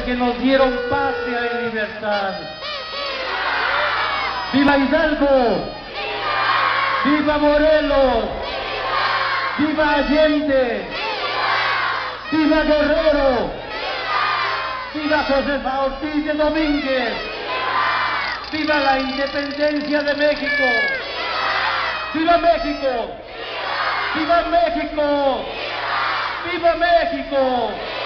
que nos dieron patria y libertad. ¡Viva Hidalgo! ¡Viva Morelos! ¡Viva Allende! ¡Viva Guerrero! ¡Viva Josefa Ortiz de Domínguez! ¡Viva la independencia de México! ¡Viva México! ¡Viva México! ¡Viva México!